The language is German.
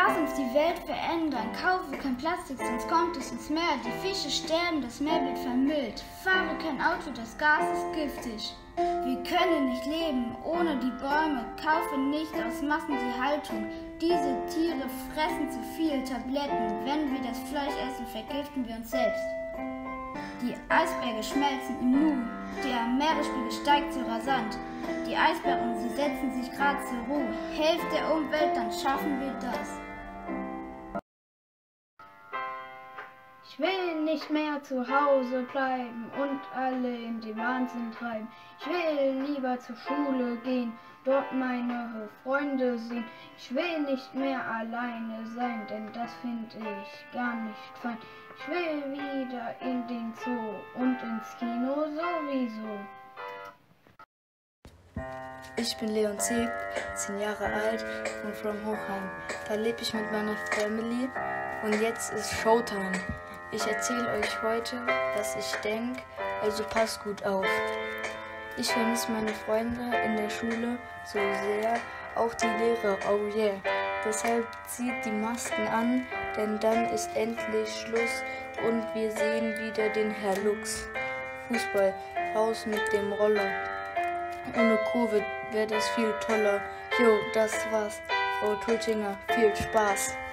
Lass uns die Welt verändern, kaufe kein Plastik, sonst kommt es ins Meer. Die Fische sterben, das Meer wird vermüllt. Fahre kein Auto, das Gas ist giftig. Wir können nicht leben ohne die Bäume, kaufe nicht aus Massentierhaltung. Diese Tiere fressen zu viel Tabletten. Wenn wir das Fleisch essen, vergiften wir uns selbst. Die Eisberge schmelzen im Nu, der Meeresspiegel steigt so rasant. Die Eisbären, sie setzen sich gerade zur Ruhe. Helft der Umwelt, dann schaffen wir das. Ich will nicht mehr zu Hause bleiben und alle in den Wahnsinn treiben. Ich will lieber zur Schule gehen, dort meine Freunde sehen. Ich will nicht mehr alleine sein, denn das finde ich gar nicht fein. Ich will wieder in den Zoo und ins Kino sowieso. Ich bin Leon Zieg, 10 Jahre alt und from Hochheim. Da lebe ich mit meiner Family und jetzt ist Showtime. Ich erzähle euch heute, was ich denke, also passt gut auf. Ich vermisse meine Freunde in der Schule so sehr, auch die Lehrer, oh yeah. Deshalb zieht die Masken an, denn dann ist endlich Schluss und wir sehen wieder den Herr Lux. Fußball, raus mit dem Roller. Ohne Covid wäre das viel toller. Jo, das war's. Frau Tultinger, viel Spaß.